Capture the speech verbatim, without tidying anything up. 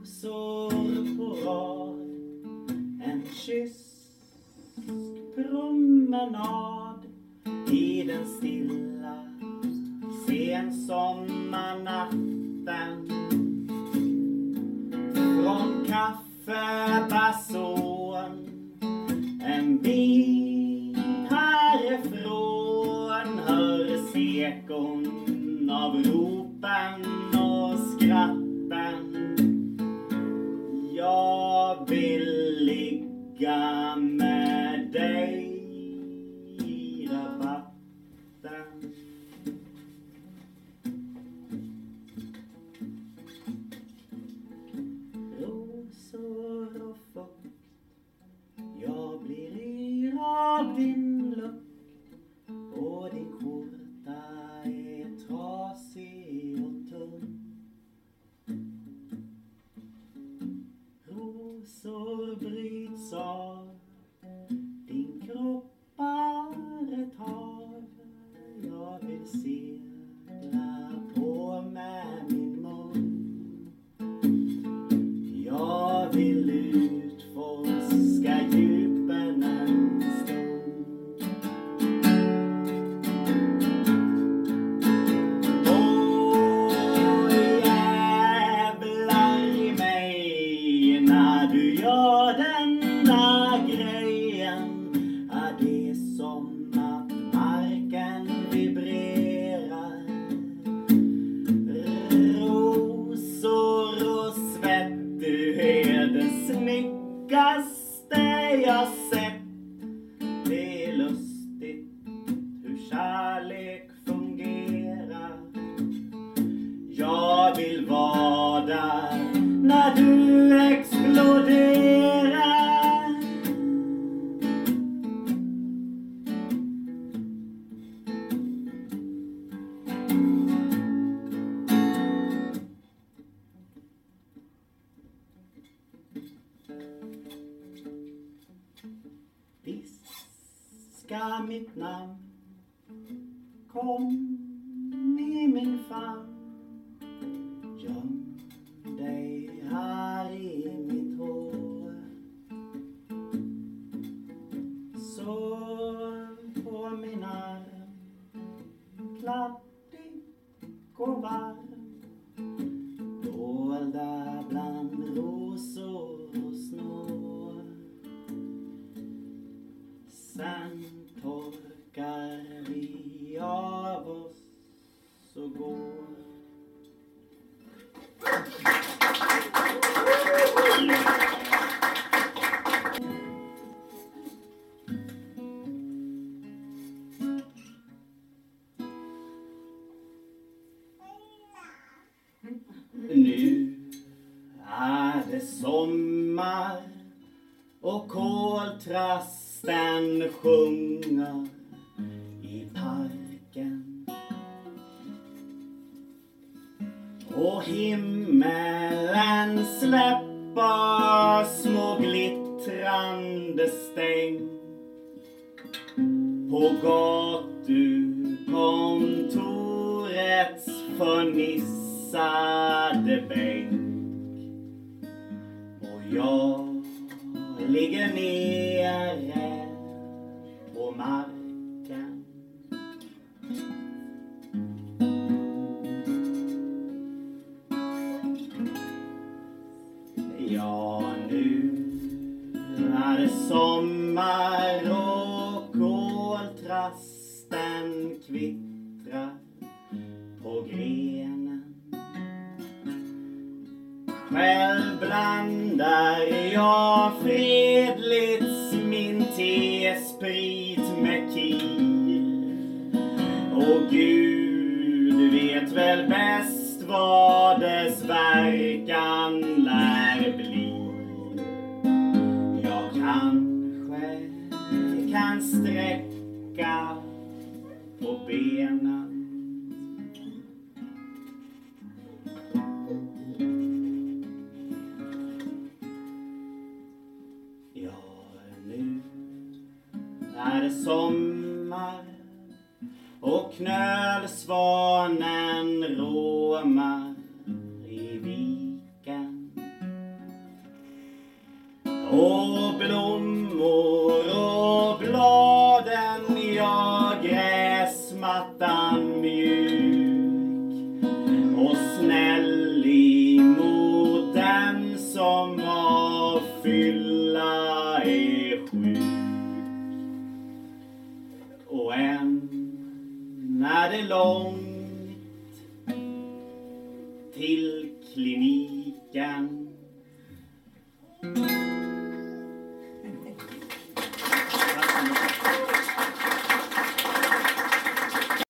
rosor på rad, en kyss promenad i den stilla sensommarnatten. Från kaffebasson en bit härifrån hörs ekon av ropen och skratten. Jag vill ligga med dig i rabatten. Rosor och fukt, jag blir yr av din lukt, och din skjorta är trasig och tunn. Rosor bryts av, din kropp är ett hav. Jag vill segla på med min mun. Jag vill utforska djupen en stund. Åh, jävlar i mig när du gör denna grejen. Är det som att marken vibrerar? Rosor och svett, du är det snyggaste jag sett. Det är lustigt hur kärlek fungerar. Jag vill vara där när du exploderar. Viska mitt namn, kom i min famn. Göm dig här i mitt hår. Sov på min arm, kladdig och varm, dolda bland rosor och snår. Sen torkar vi av oss och går. Nu är det sommar och koltrasten sjunger i parken. Och himmelen släpper små glittrande stäng på gatukontorets förnissade bänk. Och jag ligger nere på marken. Ja, nu är det sommar och koltrasten kvittrar på grenen. Själv blandar jag fredligt min tesprit med kir. Och Gud vet väl bäst vad dess verkan lär bli. Jag kanske kan sträcka på benen. Ja, nu är det sommar och knölsvanen råmar i viken. Och blommor och bladen, ja, gräsmattan mjuk och snäll emot den som av fylla är sjuk. Och än när det långt till kliniken